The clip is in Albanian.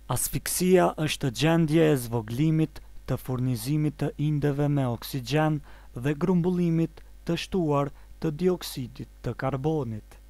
Asfiksia është gjendje e zvoglimit të furnizimit të indeve me oksigjen dhe grumbullimit të shtuar të dioksidit të karbonit.